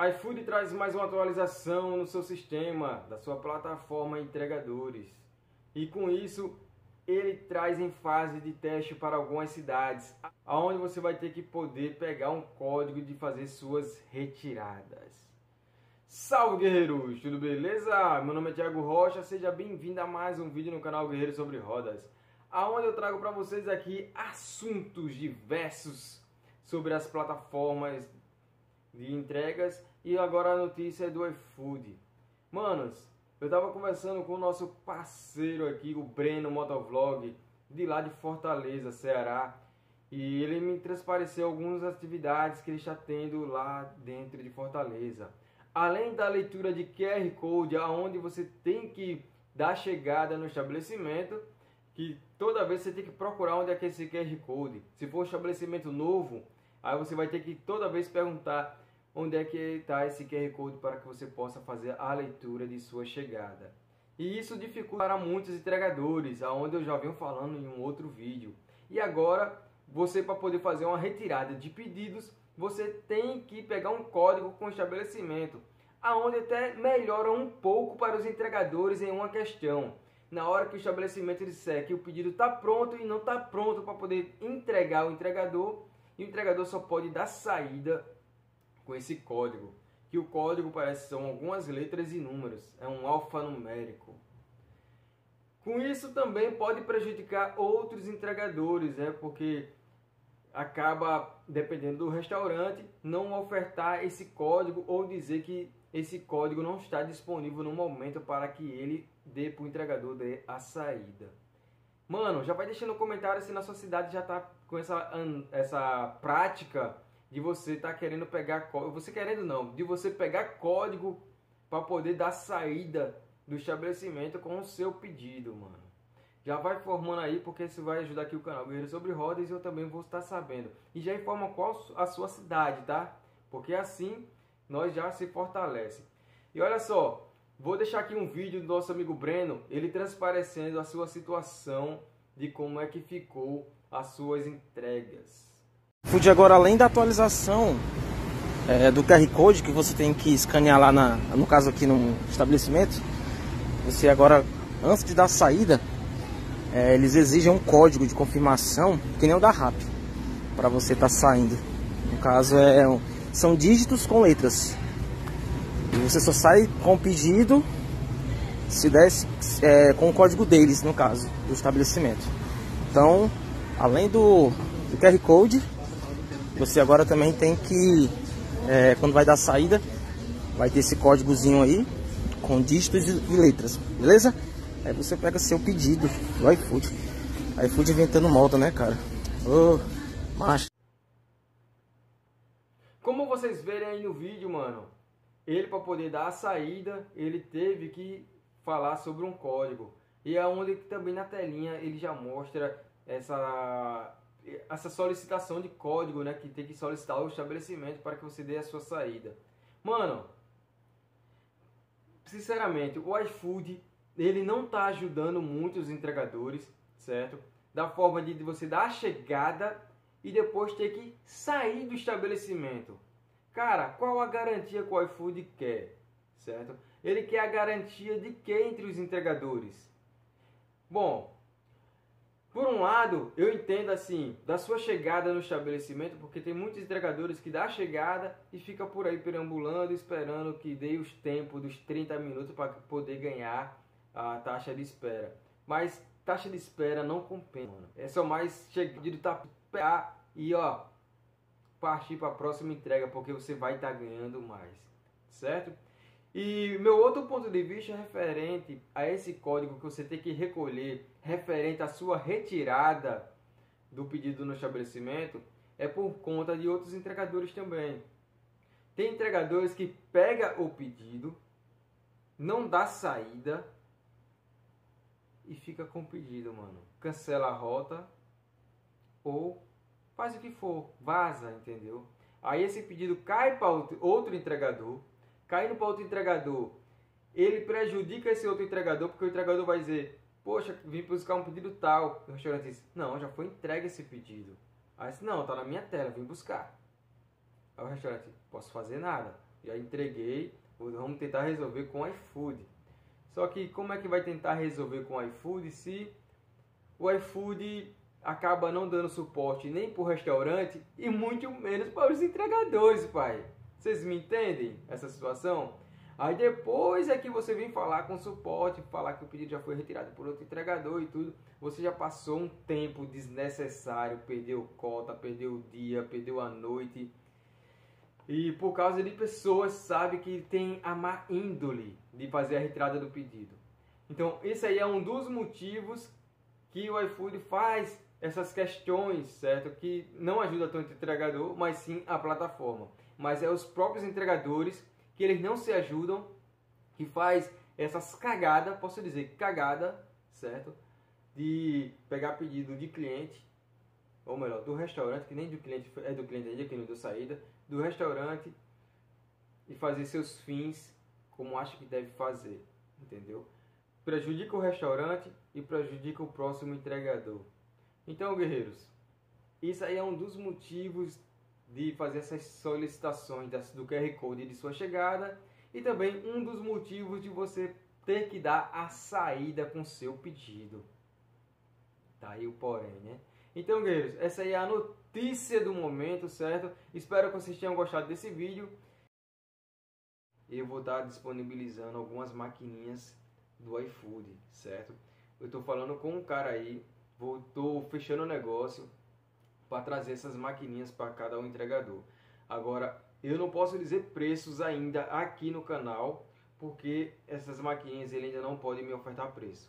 iFood traz mais uma atualização no seu sistema, da sua plataforma entregadores. E com isso, ele traz em fase de teste para algumas cidades, onde você vai ter que poder pegar um código de fazer suas retiradas. Salve guerreiros, tudo beleza? Meu nome é Thiago Rocha, seja bem-vindo a mais um vídeo no canal Guerreiro sobre Rodas, onde eu trago para vocês aqui assuntos diversos sobre as plataformas de entregas e agora a notícia é do iFood. Manos, eu tava conversando com o nosso parceiro aqui, o Breno Motovlog, de lá de Fortaleza, Ceará, e ele me transpareceu algumas atividades que ele está tendo lá dentro de Fortaleza. Além da leitura de QR Code, aonde você tem que dar chegada no estabelecimento, que toda vez você tem que procurar onde é que é esse QR Code. Se for um estabelecimento novo, aí você vai ter que toda vez perguntar onde é que está esse QR Code para que você possa fazer a leitura de sua chegada. E isso dificulta para muitos entregadores, aonde eu já venho falando em um outro vídeo. E agora, você para poder fazer uma retirada de pedidos, você tem que pegar um código com o estabelecimento, aonde até melhora um pouco para os entregadores em uma questão. Na hora que o estabelecimento disser que o pedido está pronto e não está pronto para poder entregar o entregador, e o entregador só pode dar saída com esse código, que o código parece são algumas letras e números, é um alfanumérico. Com isso também pode prejudicar outros entregadores, porque acaba, dependendo do restaurante, não ofertar esse código ou dizer que esse código não está disponível no momento para que ele dê para o entregador a saída. Mano, já vai deixando no comentário se na sua cidade já está com essa prática de você estar querendo pegar código, de você pegar código para poder dar saída do estabelecimento com o seu pedido, mano. Já vai formando aí, porque isso vai ajudar aqui o canal Guerreiro sobre Rodas e eu também vou estar sabendo. E já informa qual a sua cidade, tá? Porque assim nós já se fortalece. E olha só, vou deixar aqui um vídeo do nosso amigo Breno, ele transparecendo a sua situação de como é que ficou as suas entregas. iFood agora, além da atualização do QR Code que você tem que escanear lá, no caso aqui no estabelecimento, você agora, antes de dar saída, eles exigem um código de confirmação, que nem o da RAP, para você estar saindo. No caso, são dígitos com letras. E você só sai com o pedido se desse com o código deles, no caso, do estabelecimento. Então, além do QR Code, você agora também tem que, quando vai dar saída, vai ter esse códigozinho aí, com dígitos e letras, beleza? Aí você pega seu pedido do iFood. iFood inventando moda, né, cara? Ô, macho. Como vocês verem aí no vídeo, mano, ele para poder dar a saída, ele teve que falar sobre um código. E é onde também na telinha ele já mostra essa solicitação de código, né, que tem que solicitar o estabelecimento para que você dê a sua saída. Mano, sinceramente, o iFood, ele não está ajudando muito os entregadores, certo? Da forma de você dar a chegada e depois ter que sair do estabelecimento. Cara, qual a garantia que o iFood quer, certo? Ele quer a garantia de que entre os entregadores? Bom, por um lado, eu entendo assim, da sua chegada no estabelecimento, porque tem muitos entregadores que dá a chegada e fica por aí perambulando, esperando que dê os tempos dos 30 minutos para poder ganhar a taxa de espera. Mas taxa de espera não compensa, mano. É só mais pedido tá e partir para a próxima entrega, porque você vai estar ganhando mais, certo? E meu outro ponto de vista referente a esse código que você tem que recolher, referente à sua retirada do pedido no estabelecimento, é por conta de outros entregadores também. Tem entregadores que pega o pedido, não dá saída e fica com o pedido, mano. Cancela a rota ou faz o que for, vaza, entendeu? Aí esse pedido cai para outro entregador. Caindo para outro entregador, ele prejudica esse outro entregador, porque o entregador vai dizer: poxa, vim buscar um pedido tal. O restaurante diz: não, já foi entregue esse pedido. Aí diz: não, tá na minha tela, vim buscar. Aí o restaurante: posso fazer nada. já entreguei, vamos tentar resolver com o iFood. Só que como é que vai tentar resolver com o iFood se o iFood acaba não dando suporte nem para o restaurante e muito menos para os entregadores, pai? Vocês me entendem essa situação? Aí depois é que você vem falar com o suporte, falar que o pedido já foi retirado por outro entregador e tudo. Você já passou um tempo desnecessário, perdeu cota, perdeu o dia, perdeu a noite. E por causa de pessoas, sabe, que tem a má índole de fazer a retirada do pedido. Então esse aí é um dos motivos que o iFood faz essas questões, certo? Que não ajuda tanto o entregador, mas sim a plataforma. Mas é os próprios entregadores que eles não se ajudam, que faz essas cagadas, posso dizer cagada, certo? De pegar pedido de cliente, ou melhor, do restaurante, que nem do cliente é do cliente ainda, que não deu saída, do restaurante e fazer seus fins como acha que deve fazer, entendeu? Prejudica o restaurante e prejudica o próximo entregador. Então, guerreiros, isso aí é um dos motivos de fazer essas solicitações do QR Code de sua chegada e também um dos motivos de você ter que dar a saída com seu pedido. Tá aí o porém, né? Então, guerreiros, essa aí é a notícia do momento, certo? Espero que vocês tenham gostado desse vídeo. Eu vou estar disponibilizando algumas maquininhas do iFood, certo? Eu estou falando com um cara aí, estou fechando o negócio para trazer essas maquininhas para cada um entregador. Agora, eu não posso dizer preços ainda aqui no canal, porque essas maquininhas ele ainda não pode me ofertar preço.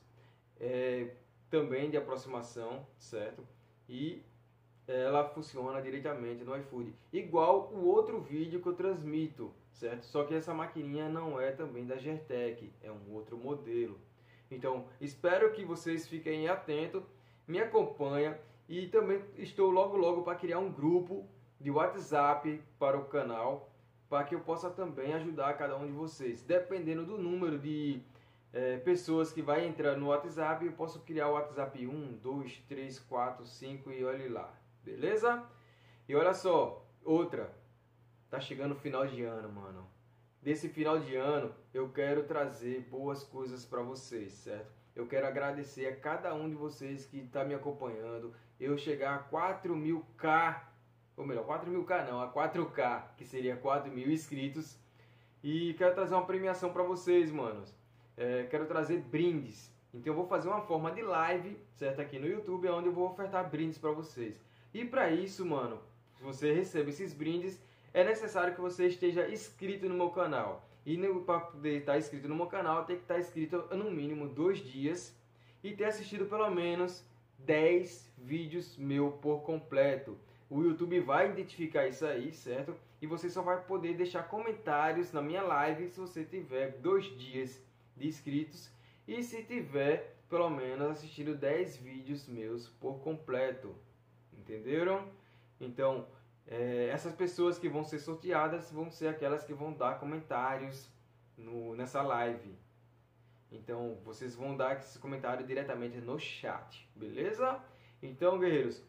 Também de aproximação, certo? E ela funciona diretamente no iFood, igual o outro vídeo que eu transmito, certo? Só que essa maquininha não é também da Gertec, é um outro modelo. Então, espero que vocês fiquem atentos, me acompanhem e também estou logo para criar um grupo de WhatsApp para o canal, para que eu possa também ajudar cada um de vocês. Dependendo do número de pessoas que vai entrar no WhatsApp, eu posso criar o WhatsApp 1, 2, 3, 4, 5 e olhe lá. Beleza? E olha só, outra, tá chegando o final de ano, mano. Desse final de ano, eu quero trazer boas coisas para vocês, certo? Eu quero agradecer a cada um de vocês que está me acompanhando. Eu chegar a 4.000k, ou melhor, 4.000k não, a 4k, que seria 4.000 inscritos. E quero trazer uma premiação para vocês, manos. Quero trazer brindes. Então eu vou fazer uma forma de live, certo? Aqui no YouTube, onde eu vou ofertar brindes para vocês. E para isso, mano, se você recebe esses brindes, é necessário que você esteja inscrito no meu canal. E para poder estar inscrito no meu canal, tem que estar inscrito no mínimo 2 dias e ter assistido pelo menos 10 vídeos meu por completo. O YouTube vai identificar isso aí, certo? E você só vai poder deixar comentários na minha live se você tiver 2 dias de inscritos e se tiver pelo menos assistido 10 vídeos meus por completo. Entenderam? Então, essas pessoas que vão ser sorteadas vão ser aquelas que vão dar comentários nessa live. Então, vocês vão dar esse comentário diretamente no chat, beleza? Então, guerreiros,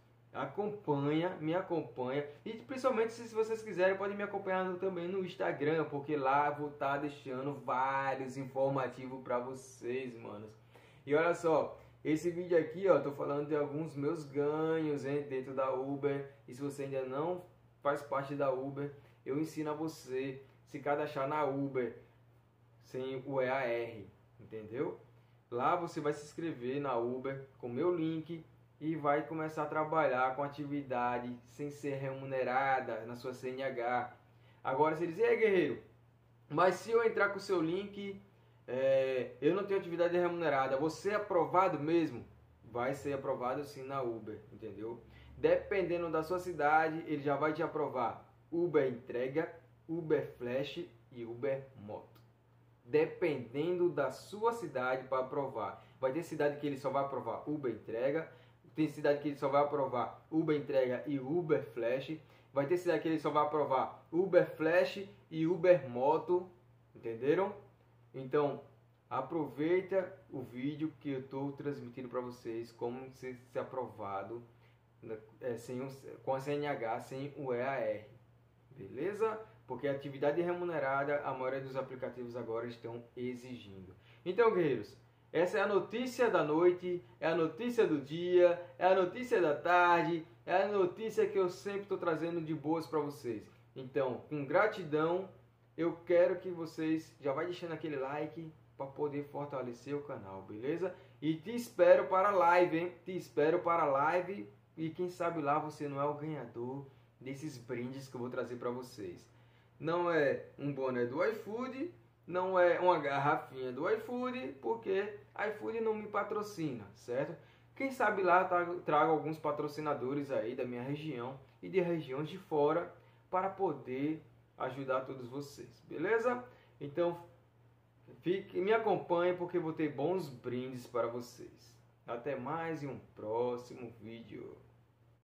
me acompanha. E principalmente se vocês quiserem, podem me acompanhar também no Instagram, porque lá vou estar deixando vários informativos para vocês, manos. E olha só, esse vídeo aqui, ó, tô falando de alguns meus ganhos, hein, dentro da Uber. E se você ainda não faz parte da Uber, eu ensino a você se cadastrar na Uber sem o EAR, entendeu? Lá você vai se inscrever na Uber com meu link e vai começar a trabalhar com atividade sem ser remunerada na sua CNH. Agora você diz, ei, guerreiro, mas se eu entrar com o seu link, eu não tenho atividade remunerada, você é aprovado mesmo? Vai ser aprovado sim na Uber, entendeu? Dependendo da sua cidade, ele já vai te aprovar Uber Entrega, Uber Flash e Uber Moto. Dependendo da sua cidade para aprovar. Vai ter cidade que ele só vai aprovar Uber Entrega, tem cidade que ele só vai aprovar Uber Entrega e Uber Flash, vai ter cidade que ele só vai aprovar Uber Flash e Uber Moto, entenderam? Então, aproveita o vídeo que eu estou transmitindo para vocês como ser aprovado com a CNH sem o EAR, beleza? porque a atividade remunerada, a maioria dos aplicativos agora estão exigindo. Então, guerreiros, essa é a notícia da noite, é a notícia do dia, é a notícia da tarde, é a notícia que eu sempre estou trazendo de boas para vocês. Então, com gratidão, eu quero que vocês já vai deixando aquele like para poder fortalecer o canal, beleza? E te espero para a live, hein? Te espero para a live e quem sabe lá você não é o ganhador desses brindes que eu vou trazer para vocês. Não é um boné do iFood, não é uma garrafinha do iFood, porque iFood não me patrocina, certo? Quem sabe lá trago alguns patrocinadores aí da minha região e de regiões de fora para poder ajudar todos vocês, beleza? Então, me acompanhe porque vou ter bons brindes para vocês. Até mais em um próximo vídeo.